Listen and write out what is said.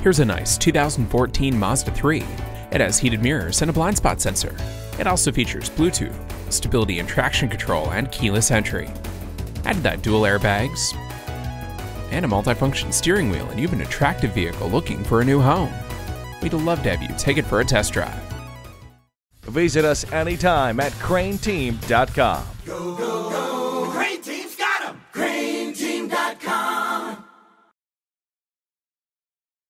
Here's a nice 2014 Mazda 3. It has heated mirrors and a blind spot sensor. It also features Bluetooth, stability and traction control, and keyless entry. Add to that dual airbags and a multifunction steering wheel, and you've an attractive vehicle looking for a new home. We'd love to have you take it for a test drive. Visit us anytime at crainteam.com. Go, go.